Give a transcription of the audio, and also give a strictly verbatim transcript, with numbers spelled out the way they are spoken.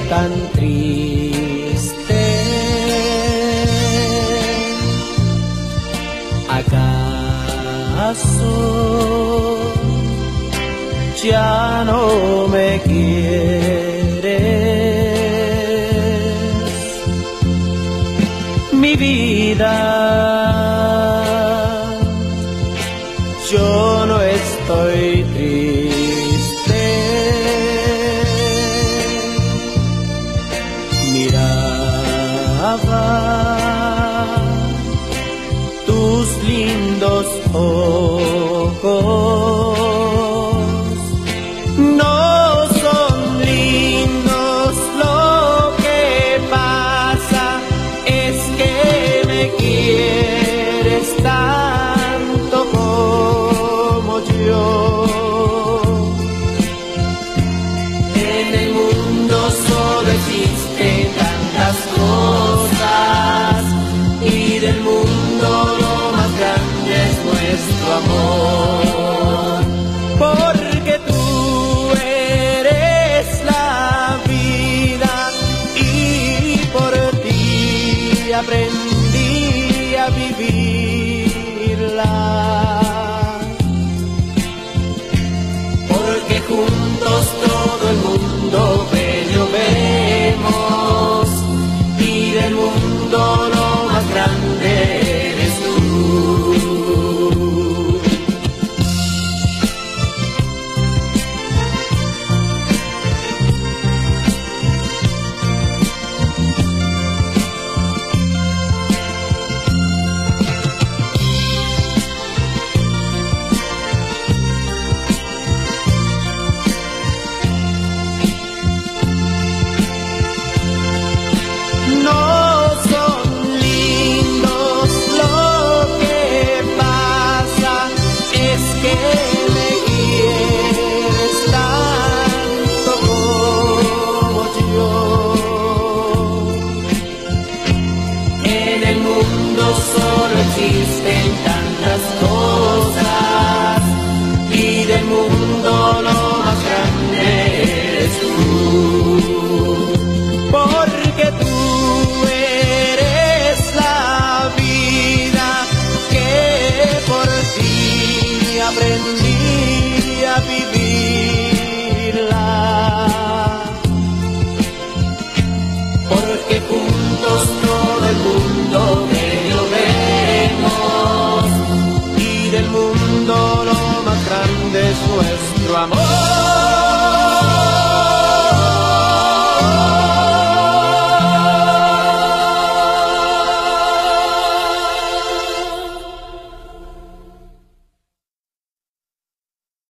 tan triste. ¿Acaso ya no me quieres? Mi vida, yo no estoy triste. Miraba tus lindos ojos, no son lindos, lo que pasa es que me quieres tanto como yo. En el mundo solo existen tantas cosas y del mundo lo más grande es nuestro amor, porque tú eres la vida y por ti aprendí a vivirla, porque juntos todo el mundo bello vemos y del mundo lo más grande eres tú. No son lindos, lo que pasa es que me quieres tanto como yo. En el mundo solo existen tantas cosas y del mundo lo más grande eres tú, porque tú eres la vida que por ti aprendí a vivirla, porque juntos todo el mundo bello vemos y del mundo lo más grande es nuestro amor.